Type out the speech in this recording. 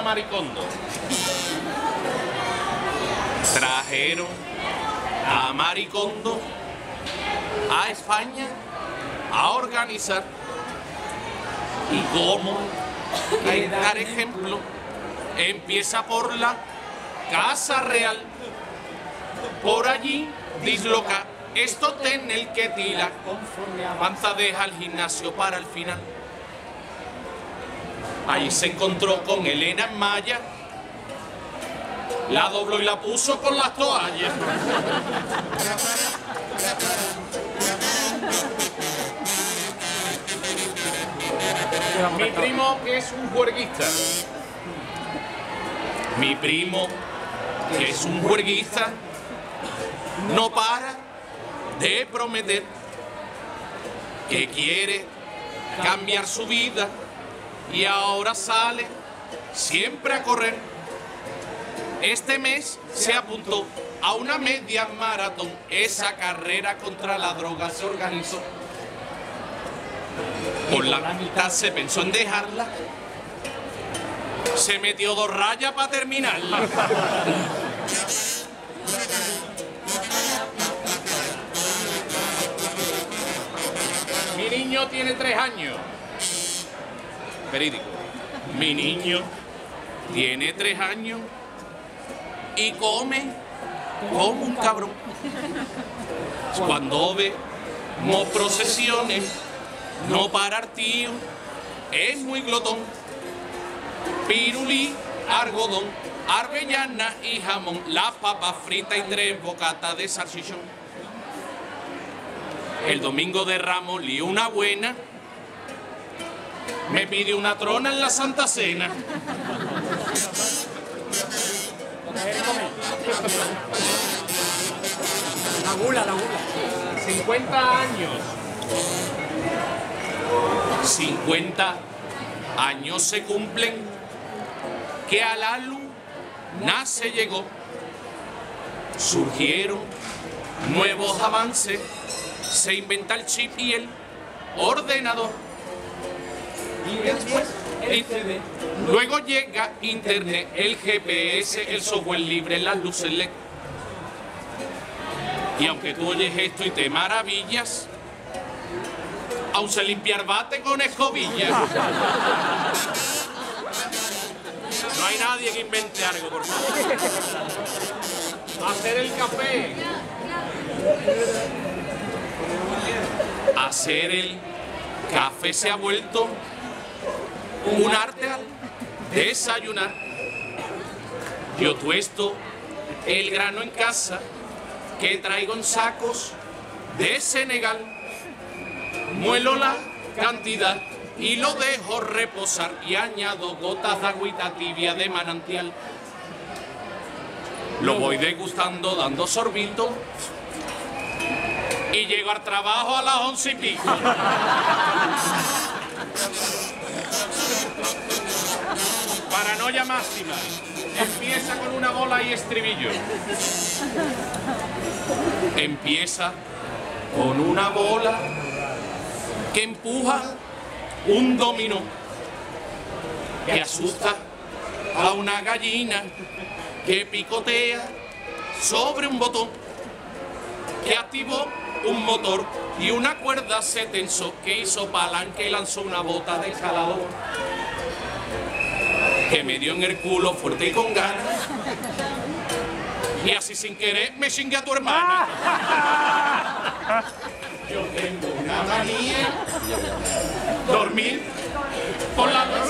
a Maricondo. Trajeron a Maricondo a España a organizar. ¿Y cómo? Hay dar ejemplo. Empieza por la Casa Real. Por allí disloca esto ten el que tira. Panza deja el gimnasio para el final. Allí se encontró con Elena en Maya. La dobló y la puso con las toallas. Mi primo, que es un juerguista. Mi primo, que es un juerguista, no para de prometer que quiere cambiar su vida y ahora sale siempre a correr. Este mes se apuntó a una media maratón. Esa carrera contra la droga se organizó. Por la mitad se pensó en dejarla. Se metió 2 rayas para terminarla. Mi niño tiene 3 años. Verídico. Mi niño tiene 3 años y come como un cabrón. Cuando vemos procesiones, no parar, tío, es muy glotón. Pirulí, algodón, arbellana y jamón, las papas fritas y 3 bocatas de salchichón. El domingo de Ramos lió una buena, me pidió una trona en la Santa Cena. La gula. 50 años. 50 años se cumplen que a la luna se llegó. Surgieron nuevos avances, se inventa el chip y el ordenador. Y después el CD. Luego llega internet, el GPS, el software libre, las luces LED. Y aunque tú oyes esto y te maravillas, aún se limpiar bate con escobilla. No hay nadie que invente algo, por favor. Hacer el café. Hacer el café se ha vuelto un arte al desayunar. Yo tuesto el grano en casa que traigo en sacos de Senegal. Muelo la cantidad y lo dejo reposar y añado gotas de agüita tibia de manantial. Lo voy degustando dando sorbito y llego al trabajo a las 11:15. Paranoia máxima. Empieza con una bola y estribillo. Empieza con una bola que empuja un dominó, que asusta a una gallina que picotea sobre un botón, que activó un motor y una cuerda se tensó, que hizo palanca y lanzó una bota de escalador, que me dio en el culo fuerte y con ganas, y así sin querer me chingué a tu hermana. Yo tengo una manía, dormir por la noche.